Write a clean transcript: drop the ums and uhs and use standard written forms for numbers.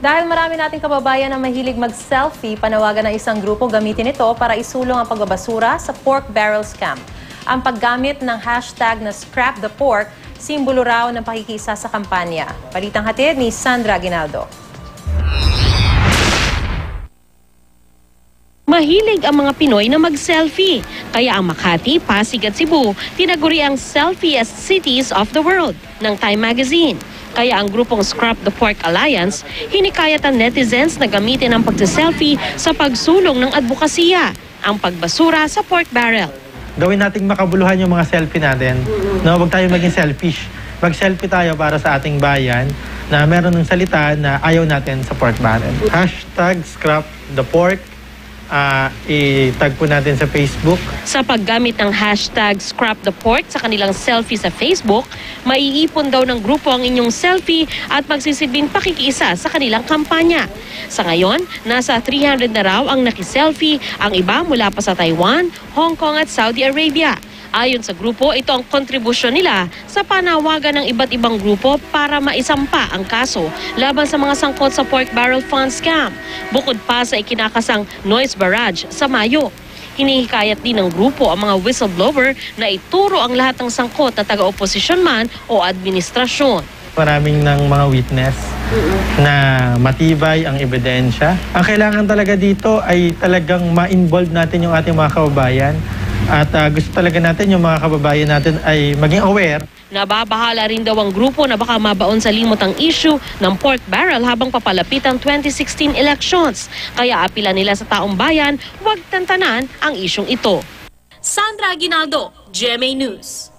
Dahil marami nating kababayan na mahilig mag-selfie, panawagan ng isang grupo gamitin ito para isulong ang pagbabasura sa pork barrel scam. Ang paggamit ng hashtag na Scrap the Pork, simbolo raw ng pakikisa sa kampanya. Balitang hatid ni Sandra Aguinaldo. Mahilig ang mga Pinoy na mag-selfie. Kaya ang Makati, Pasig at Cebu tinaguri ang Selfiest Cities of the World ng Time Magazine. Kaya ang grupong Scrap the Pork Alliance hinikayat ang netizens na gamitin ang pagsiselfie sa pagsulong ng advokasya, ang pagbasura sa pork barrel. Gawin nating makabuluhan yung mga selfie natin. No, huwag tayo maging selfish. Mag-selfie tayo para sa ating bayan na meron ng salita na ayaw natin sa pork barrel. Hashtag Scrap the Pork. I-tag po natin sa Facebook. Sa paggamit ng hashtag Scrap the Pork sa kanilang selfie sa Facebook, maiipon daw ng grupo ang inyong selfie at magsisilbing pakikiisa sa kanilang kampanya. Sa ngayon, nasa 300 na raw ang nakiselfie, ang iba mula pa sa Taiwan, Hong Kong at Saudi Arabia. Ayon sa grupo, ito ang kontribusyon nila sa panawagan ng iba't ibang grupo para maisampa ang kaso laban sa mga sangkot sa pork barrel fund scam. Bukod pa sa ikinakasang noise barrage sa Mayo. Hinihikayat din ng grupo ang mga whistleblower na ituro ang lahat ng sangkot na taga-oposisyon man o administrasyon. Maraming ng mga witness na matibay ang ebidensya. Ang kailangan talaga dito ay talagang ma-involve natin yung ating mga kababayan. At gusto talaga natin yung mga kababayan natin ay maging aware. Nababahala rin daw ang grupo na baka mabaon sa limot ang issue ng pork barrel habang papalapit ang 2016 elections. Kaya apila nila sa taong bayan, huwag tantanan ang isyong ito. Sandra Aguinaldo, GMA News.